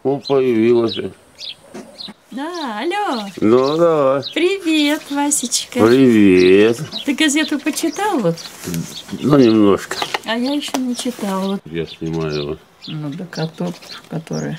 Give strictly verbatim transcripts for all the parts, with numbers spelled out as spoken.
О, появилась. Да, алло. Ну, давай. Привет, Васечка. Привет. Ты газету почитал вот? Ну, немножко. А я еще не читала. Я снимаю его. Ну, да котов, которые...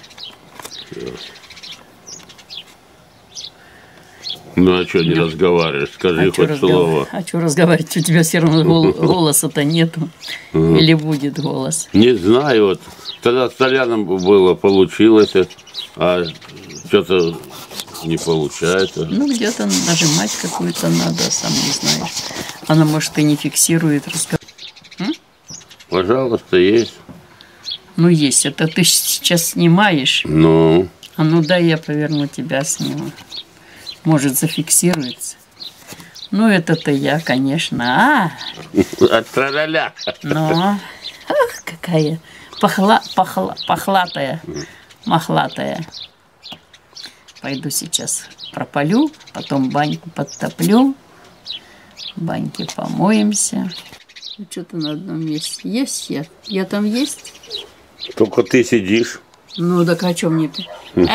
Ну, а что не разговариваешь? Скажи а хоть разгов... слово. А что разговаривать? У тебя все равно гол... голоса-то нету. Угу. Или будет голос? Не знаю. Вот тогда с Толяном было, получилось, а что-то не получается. Ну, где-то нажимать какую-то надо, сам не знаешь. Она, может, и не фиксирует разговор. М? Пожалуйста, есть. Ну, есть. Это ты сейчас снимаешь. Ну. А ну, дай я поверну, тебя сниму. Может, зафиксируется. Ну, это-то я, конечно. А? От траля. Ну, ах, какая похла, похла, похлатая, мохлатая. Пойду сейчас пропалю, потом баньку подтоплю. В баньке помоемся. Ну, что-то на одном месте. Есть я? Я там есть? Только ты сидишь. Ну, так о чем мне ты?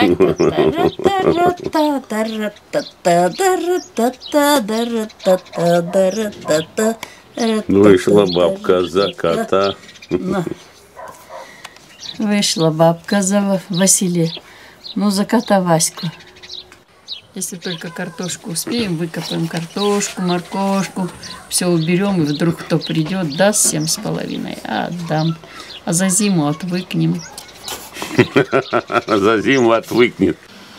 Вышла бабка за кота. Вышла бабка за Василия. Ну, за кота Ваську. Если только картошку успеем, выкопаем картошку, моркошку, все уберем, и вдруг кто придет, даст семь с половиной, а отдам. А за зиму отвыкнем. За зиму отвыкнет.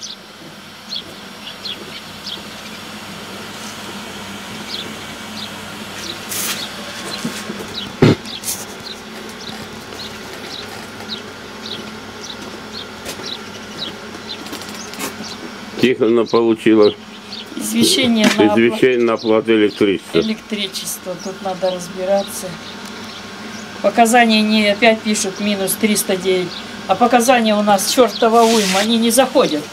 Тихона получила извещение, извещение на оплату электричества. Электричество. Тут надо разбираться. Показания не опять пишут минус триста девять. А показания у нас чертова уйма, они не заходят.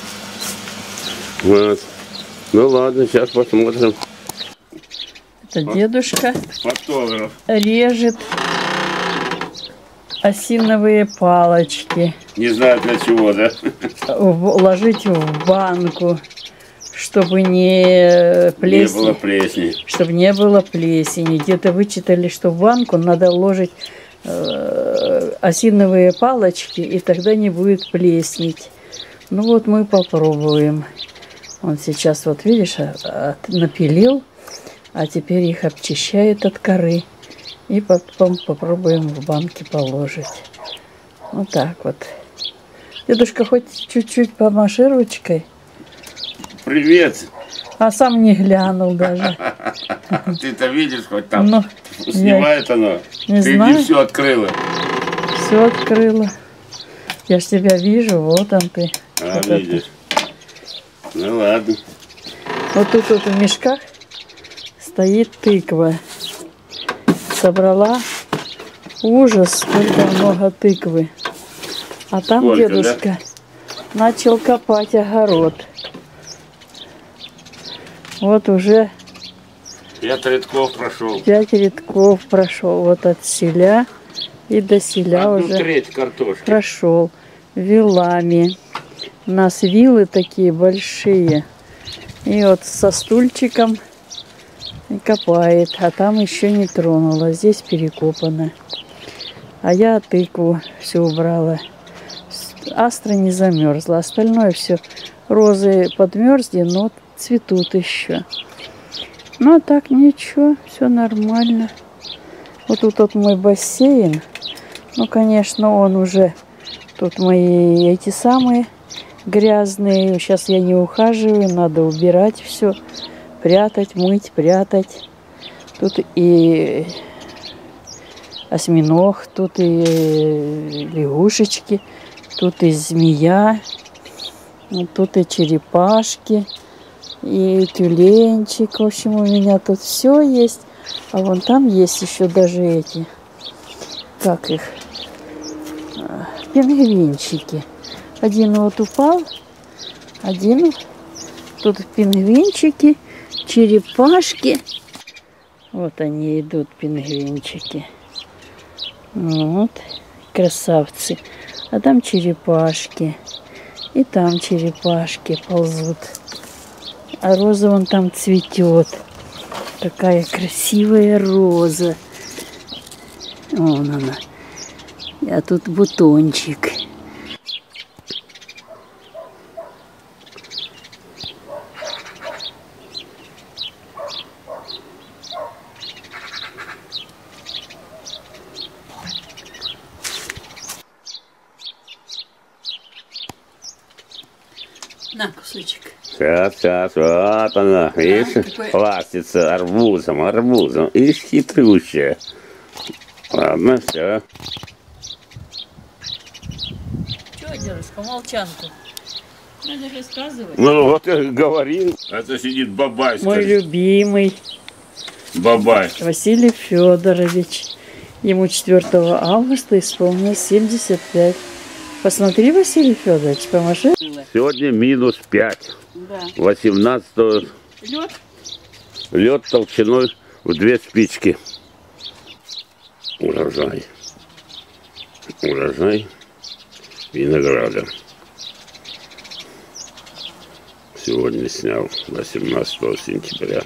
Вот. Ну ладно, сейчас посмотрим. Это дедушка фотограф режет осиновые палочки. Не знаю для чего, да? Ложить в банку, чтобы не плесень, не было плесени. Чтобы не было плесени. Где-то вычитали, что в банку надо ложить э, осиновые палочки, и тогда не будет плеснить. Ну вот мы попробуем. Он сейчас, вот видишь, напилил, а теперь их обчищает от коры. И потом попробуем в банке положить. Вот так вот. Дедушка, хоть чуть-чуть помаши ручкой. Привет. А сам не глянул даже. Ты-то видишь, хоть там ну, снимает оно. Не Ты знаю. не все открыла. Все открыла. Я ж тебя вижу, вот он ты. А, вот видишь. Это. Ну ладно. Вот тут вот в мешках стоит тыква. Собрала ужас, сколько много тыквы. А там сколько, дедушка да? начал копать огород. Вот уже пять рядков прошел. Пять рядков прошел. Вот от селя и до селя одну уже треть картошки прошел. Вилами. У нас вилы такие большие. И вот со стульчиком и копает, а там еще не тронула, здесь перекопано. А я тыкву все убрала. Астра не замерзла, остальное все. Розы подмерзли, но цветут еще. Ну так ничего, все нормально. Вот тут вот мой бассейн. Ну, конечно, он уже... Тут мои эти самые грязные. Сейчас я не ухаживаю, надо убирать все. Прятать, мыть, прятать. Тут и осьминог, тут и лягушечки, тут и змея, тут и черепашки, и тюленчик. В общем, у меня тут все есть. А вон там есть еще даже эти, как их, пингвинчики. Один вот упал, один тут пингвинчики. Черепашки. Вот они идут, пингвинчики. Вот. Красавцы. А там черепашки. И там черепашки ползут. А роза вон там цветет. Какая красивая роза. Вон она. А тут бутончик. На кусочек. Сейчас, сейчас, вот она, видишь, такой- пластится арбузом, арбузом. Ишь, хитрющая. Ладно, все. Чего, дедушка, молчанку? Надо рассказывать. Ну вот я говорил. Это сидит бабай, Мой скажи. любимый Бабай. Василий Федорович. Ему четвёртого августа исполнилось семьдесят пять. Посмотри, Василий Федорович, помаши. Сегодня минус пять. Да. восемнадцатого Лед. лед толщиной в две спички. Урожай. Урожай винограда. Сегодня снял восемнадцатого сентября.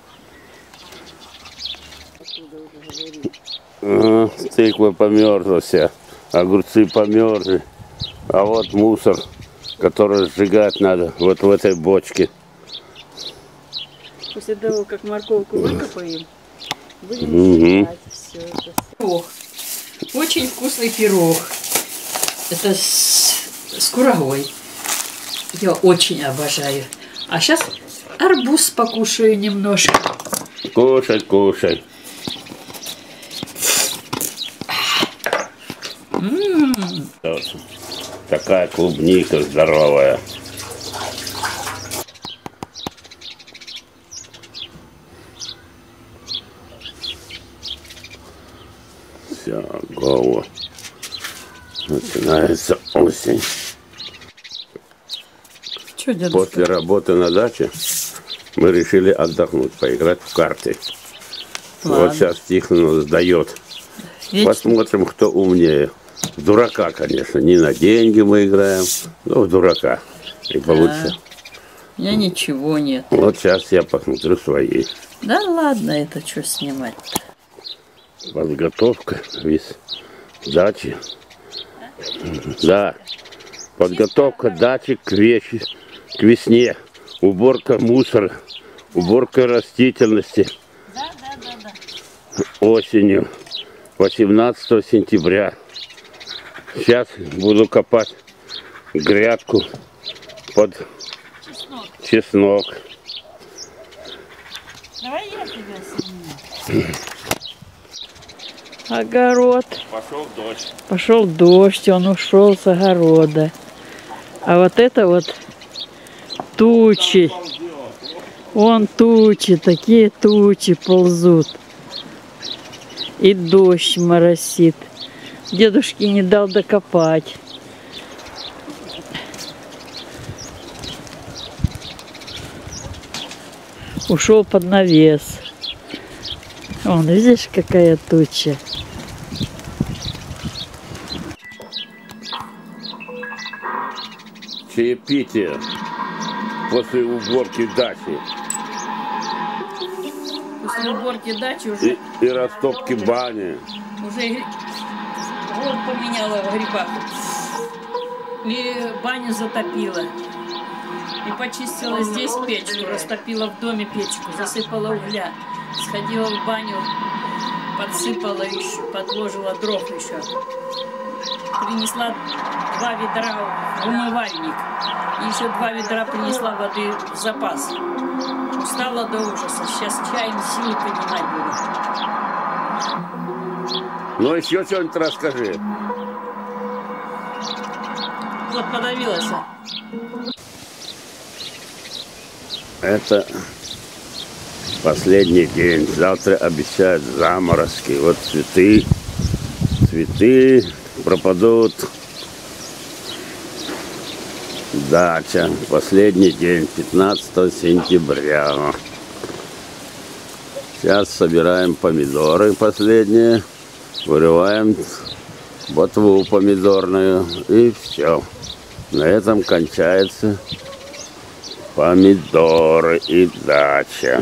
А, тыква померзла вся, огурцы померзли. А вот мусор, который сжигать надо вот в этой бочке. После того, как морковку выкопаем, будем Мгм. сжигать все это. Пирог. Очень вкусный пирог. Это с, с курагой. Я очень обожаю. А сейчас арбуз покушаю немножко. Кушай, кушай. М-м-м. Вот. Такая клубника здоровая. Все, голову. Начинается осень. Что, дедушка? После работы на даче мы решили отдохнуть, поиграть в карты. Ладно. Вот сейчас Тихонов сдает. Вечно. Посмотрим, кто умнее. В дурака, конечно. Не на деньги мы играем, но в дурака. И получится. Я ничего нет. Вот сейчас я посмотрю свои. Да ладно, это что снимать? Подготовка весь дачи. Да. Подготовка дачи к, вещи, к весне. Уборка мусора. Уборка растительности. Да, да, да, да. Осенью. восемнадцатого сентября. Сейчас буду копать грядку под Чеснок. чеснок. Давай я тебя сниму. Огород. Пошел дождь. Пошел дождь, он ушел с огорода. А вот это вот тучи. Вон тучи, такие тучи ползут. И дождь моросит. Дедушке не дал докопать. Ушел под навес. Вон, видишь, какая туча. Чаепитие после уборки дачи После уборки дачи уже, и, и растопки бани. уже год поменяла в грибах. И баню затопила. И почистила здесь печку, растопила в доме печку, засыпала угля. Сходила в баню, подсыпала еще, подложила дров еще. Принесла два ведра в умывальник. И еще два ведра принесла воды в запас. Устала до ужаса. Сейчас чаем силы поднимать буду. Ну еще что-нибудь расскажи. Вот подавилась. Это последний день. Завтра обещают заморозки. Вот цветы, цветы пропадут. Дача. Последний день, пятнадцатого сентября. Сейчас собираем помидоры последние. Вырываем ботву помидорную. И все. На этом кончается помидоры и дача.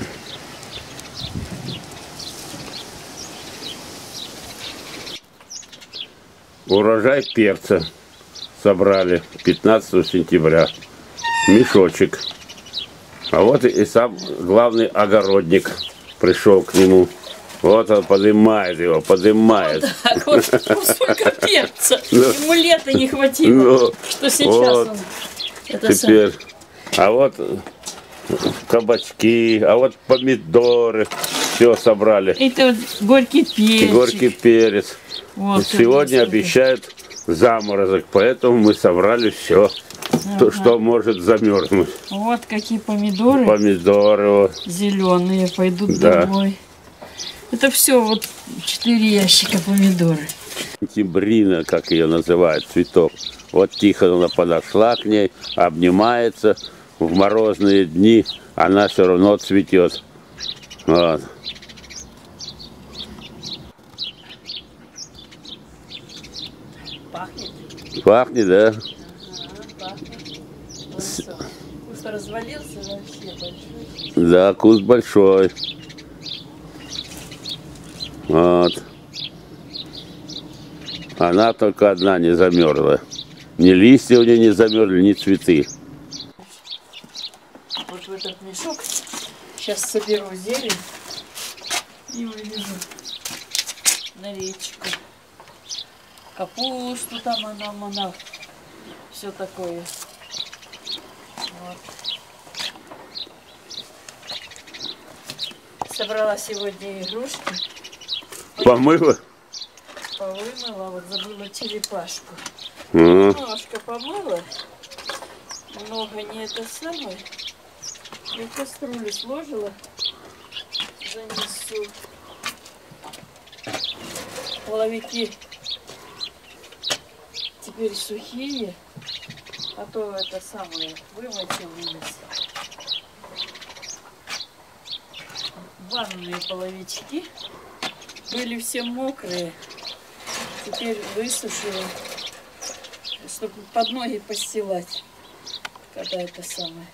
Урожай перца собрали пятнадцатого сентября. Мешочек. А вот и сам главный огородник пришел к нему. Вот он поднимает его, поднимает. Вот так вот, ну, сколько перца. Ему лета не хватило, ну, что сейчас вот, он... Это теперь, сам... а вот кабачки, а вот помидоры. Все собрали. Это вот горький перец. Горький перец. Вот, сегодня обещают заморозок, поэтому мы собрали все, ага. то, что может замерзнуть. Вот какие помидоры. Помидоры. Вот. Зеленые пойдут да. домой. Это все вот четыре ящика помидоры. Тимбрина, как ее называют, цветок. Вот тихо она подошла к ней, обнимается. В морозные дни она все равно цветет. Вот. Пахнет? Пахнет, да? Ага, пахнет. Куст развалился вообще большой. Да, куст большой. Вот. Она только одна не замерзла. Ни листья у нее не замерзли, ни цветы. Вот в этот мешок сейчас соберу зелень и вывезу на речку. Капусту там она, она, все такое. Вот. Собрала сегодня игрушки. Помыла? Повымыла, вот забыла черепашку. А. Немножко помыла, много не это самое. И в кастрюлю сложила, занесу. Половики теперь сухие, а то это самое вымочил вынес. Ванные половички были все мокрые, теперь высушила, чтобы под ноги постилать, когда это самое.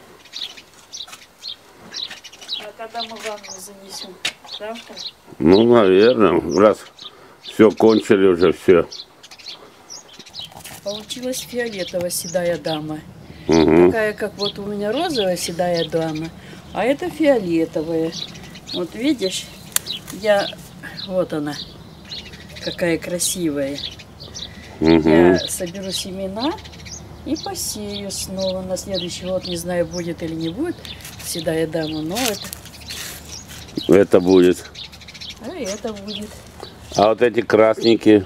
А когда мы ванну занесем? Завтра? Ну, наверное, раз все кончили уже, все. Получилась фиолетовая седая дама. Угу. Такая, как вот у меня розовая седая дама, а это фиолетовая. Вот видишь, я... Вот она, какая красивая. Угу. Я соберу семена и посею снова на следующий год. Не знаю, будет или не будет седая дама, но это... Это будет. А это будет. А вот эти красненькие?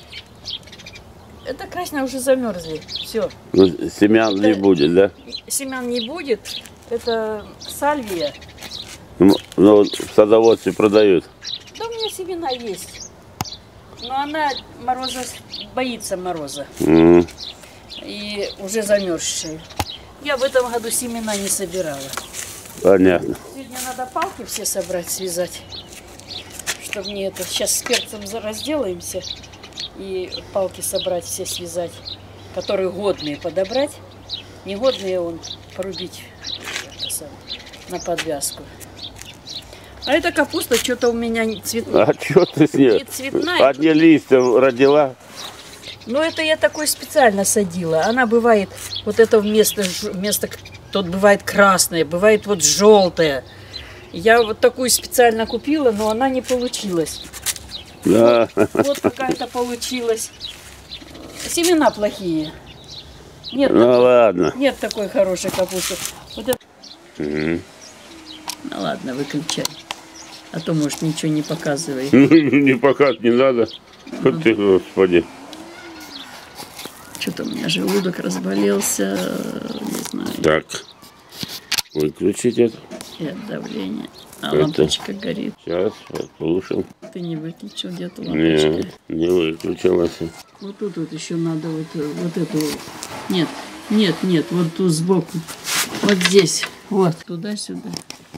Это красные уже замерзли. Все. Ну, семян это... не будет, да? Семян не будет. Это сальвия. Ну, ну, в садоводстве продают. Да у меня семена есть. Но она мороза, боится мороза. Mm. И уже замерзшая. Я в этом году семена не собирала. Понятно. Сегодня надо палки все собрать, связать. Чтобы не это. Сейчас с перцем разделаемся. И палки собрать, все связать. Которые годные подобрать. Негодные он порубить на подвязку. А эта капуста что-то у меня не цветная. А что ты с ней? Не цветная. Одни листья родила. Ну это я такой специально садила. Она бывает, вот это вместо, вместо тут бывает красная, бывает вот желтая. Я вот такую специально купила, но она не получилась. Да. Вот, вот какая-то получилась. Семена плохие. Нет, ну такой, ладно. Нет такой хорошей капусты. Вот это... угу. Ну ладно, выключай. А то, может, ничего не показывай. Не показывать не надо. Вот ты, господи. Что-то у меня желудок разболелся. Не знаю. Так. Выключить это. И от давления. А это... лампочка горит. Сейчас, послушаем. Ты не выключил где-то лампочку? Нет, не выключилась. Вот тут вот еще надо вот, вот эту... Нет, нет, нет, вот тут сбоку. Вот здесь. Вот, туда-сюда.